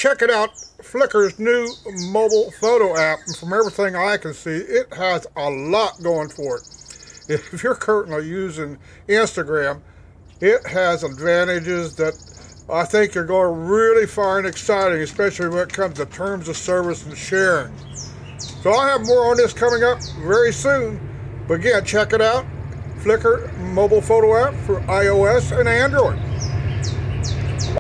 checking out Flickr's new mobile photo app, and from everything I can see, it has a lot going for it. If you're currently using Instagram, it has advantages that I think you're going to really find exciting, especially when it comes to terms of service and sharing. So I'll have more on this coming up very soon. But again, check it out. Flickr mobile photo app for iOS and Android.